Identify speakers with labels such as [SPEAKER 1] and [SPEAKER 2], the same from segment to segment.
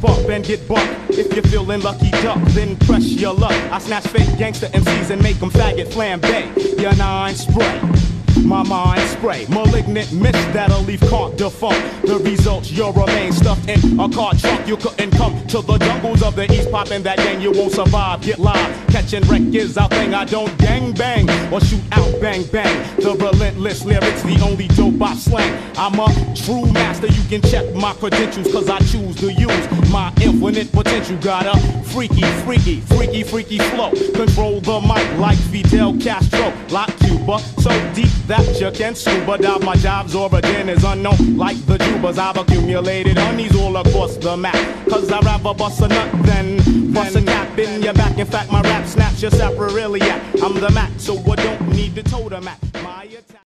[SPEAKER 1] step up and get bucked. If you're feeling lucky duck, then press your luck. I snatch fake gangster MCs and make them faggot flambe. Your nine spray. My mind spray, malignant mist that'll leave caught defunct. The results, you'll remain stuffed in a car trunk. You couldn't come to the jungles of the east, popping that gang, you won't survive. Get live, catching wreck is our thing. I don't gang bang or shoot out bang bang. The relentless lyrics, the only dope I slang. I'm a true master, you can check my credentials, cause I choose to use my infinite potential. Got a freaky flow. Control the mic like Fidel Castro, like Cuba, so deep that you can scuba dive. My job's origin is unknown, like the Jubas. I've accumulated honeys all across the map, cause I'd rather bust a nut than bust a cap in your back. In fact, my rap snaps your saprarilia. I'm the Mac, so I don't need to toe the Mac. My attack.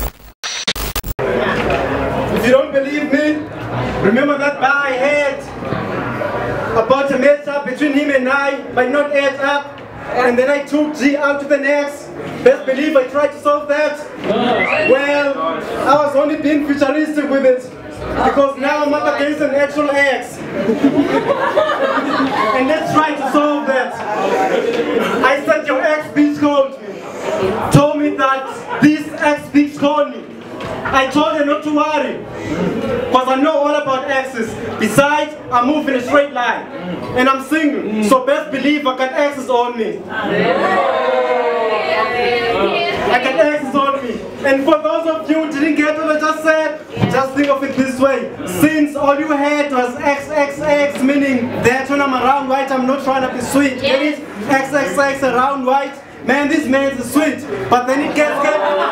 [SPEAKER 2] If you don't believe me, remember that bar I had about a matchup between him and I, but not add up. And then I took G out to the next. Best believe I tried to solve that. Well, I was only being futuristic with it, because now I'm up against an actual X. And let's try to solve that. I said your X bitch called me, told me that this X bitch called me. I told her not to worry, because I know all about X's. Besides, I move in a straight line, and I'm single, so best believe I got X's on me. I got X's on me. And for those of you who didn't get what I just said, just think of it this way. Since all you had was XXX, meaning that when I'm around white, I'm not trying to be sweet. Get it? XXX around white. Man, this man's sweet. But then it gets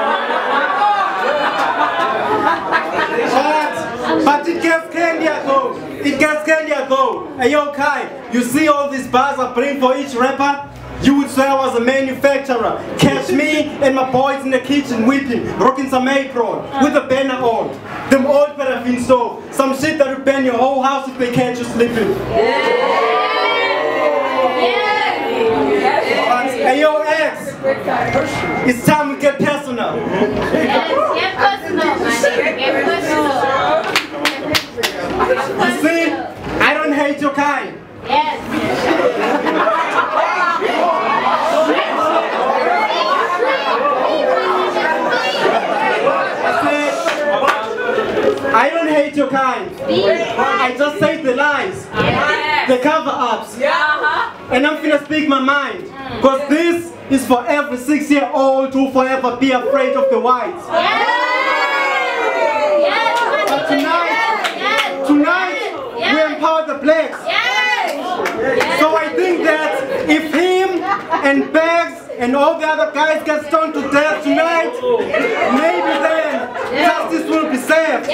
[SPEAKER 2] But it gets candier though. It gets candier though. Hey yo Kai, you see all these bars I bring for each rapper? You would say I was a manufacturer. Catch me and my boys in the kitchen whipping, rocking some apron with a banner on. Them old paraffin stove. Some shit that would burn your whole house if they catch you sleeping. Hey yo X, it's time we get personal.
[SPEAKER 3] Get personal, my nigga. Get personal.
[SPEAKER 2] You see, I don't hate your kind.
[SPEAKER 3] Yes.
[SPEAKER 2] I don't hate your kind. I just say the lies, the cover-ups, and I'm finna speak my mind. Because this is for every 6-year-old who forever be afraid of the whites. But tonight, we empower the blacks. So I think that if him and Bags and all the other guys get stoned to death tonight, maybe then justice will be served.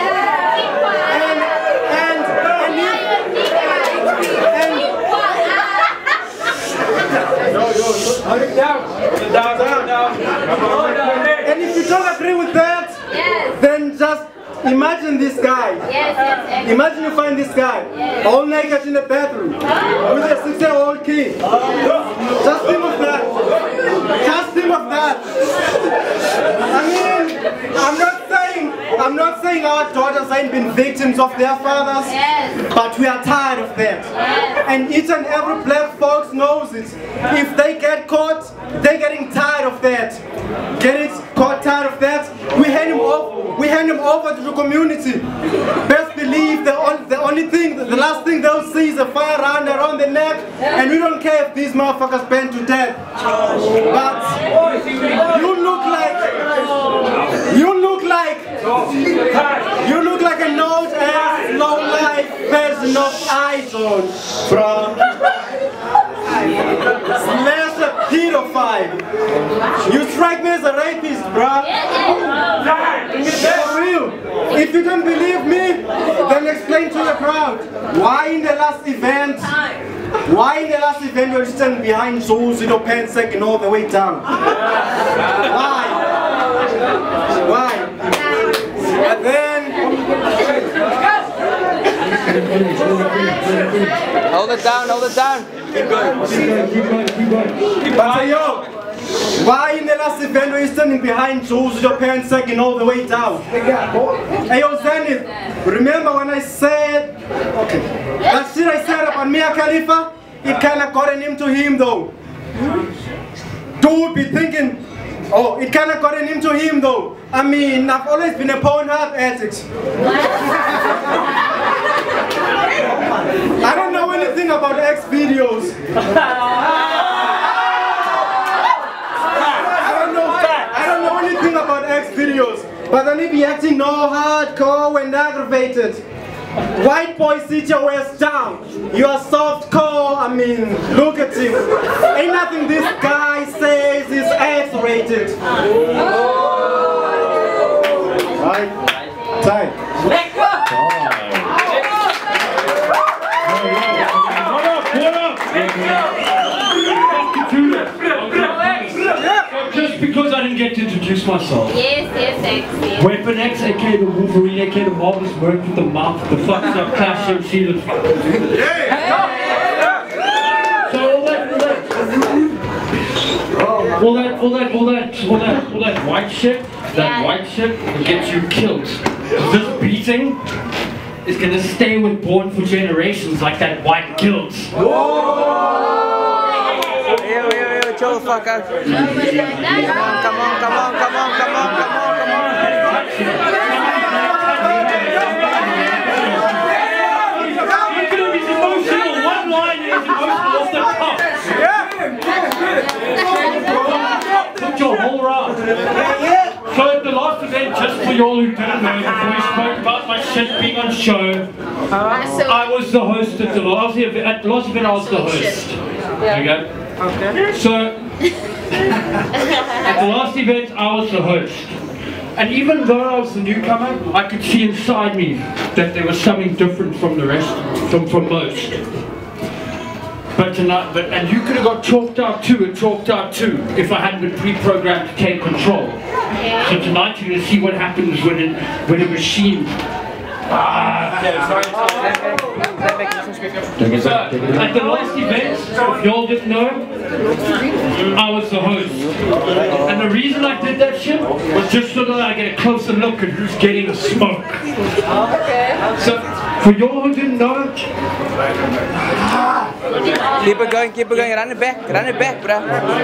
[SPEAKER 2] And if you don't agree with that, then just imagine this guy. Imagine you find this guy all naked in the bathroom with a 6-year-old kid. Just think of that. Just think of that. I mean, I'm not saying our daughters ain't been victims of their fathers, but we are tired of that. And each and every black folks knows it. If they get caught, they're getting tired of that. Get it? Caught tired of that? We hand him over to the community. Best believe the last thing they'll see is a fire around the neck, and we don't care if these motherfuckers burn to death. But you look like an old ass, low life version of Idol from slash a pedophile. You strike me as a rapist, bruh. For real. If you don't believe me, then explain to the crowd why in the last event you're standing behind shoes with your pants sagging all the way down. Why? And then
[SPEAKER 4] hold it down. Keep going.
[SPEAKER 2] But yo, why in the last event were you standing behind shoes with your pants sagging all the way down? Hey yo Zenith, remember when I said, okay, That shit I said about Mia Khalifa, it kind of gotten into him though. Dude be thinking, oh, it kind of gotten into him though. I mean, I've always been a Pornhub addict. I don't know anything about X videos. I don't know anything about X videos. But then he be acting all hardcore and aggravated. White boy, sit your ass down. You are soft core. I mean, look at him. Ain't nothing this guy says is X-rated. Right? Time.
[SPEAKER 5] Let go!
[SPEAKER 6] Just because I didn't get to introduce myself.
[SPEAKER 3] Yes, X.
[SPEAKER 6] Weapon X, aka the Wolverine, aka the marvelous work with the mouth, the fucked up Clash of Season. So all that white shit, white shit will get you killed. This beating is gonna stay with Born for generations like that white guilt.
[SPEAKER 4] Chill the fuck out. Come on.
[SPEAKER 6] One line is emotional off the top. Put your whole round. So at the last event, just for y'all who didn't know, before we spoke about my shit being on show, I was the host at the last event. At the last event, I was the host. There you go. Okay. So, at the last event, I was the host. And even though I was the newcomer, I could see inside me that there was something different from the rest, from most. But tonight, and you could have got chalked out too, if I hadn't been pre-programmed to take control. So tonight you're going to see what happens when a machine... So, at the last event, if y'all didn't know, I was the host. And the reason I did that shit was just so that I get a closer look at who's getting the smoke. So, for y'all who didn't know,
[SPEAKER 4] keep it going, run it back, bro.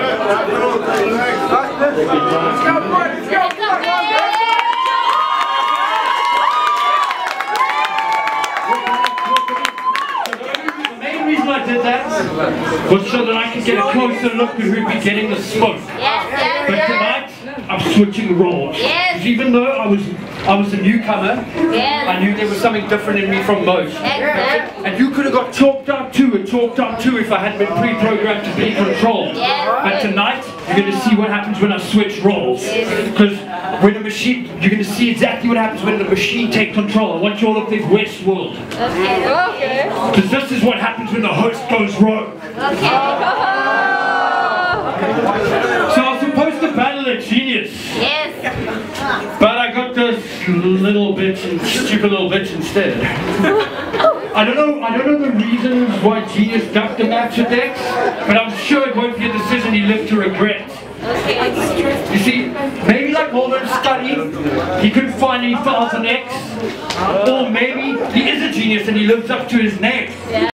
[SPEAKER 6] I did that was so that I could get a closer look at who'd be getting the smoke. But tonight, I'm switching roles. Because even though I was a newcomer, I knew there was something different in me from most. And you could have got chalked up too if I hadn't been pre-programmed to be in control. But tonight, you're going to see what happens when I switch roles. Because when a machine, you're going to see exactly what happens when the machine takes control. I want you all to think Westworld. Because this is what happens when the host goes rogue. So I was supposed to battle a genius. But I got this stupid little bitch instead. I don't know the reasons why Genius ducked the match with X, but I'm sure it won't be a decision he lived to regret. You see, maybe like Holman study, he couldn't find any files on X, or maybe he is a genius and he lives up to his name.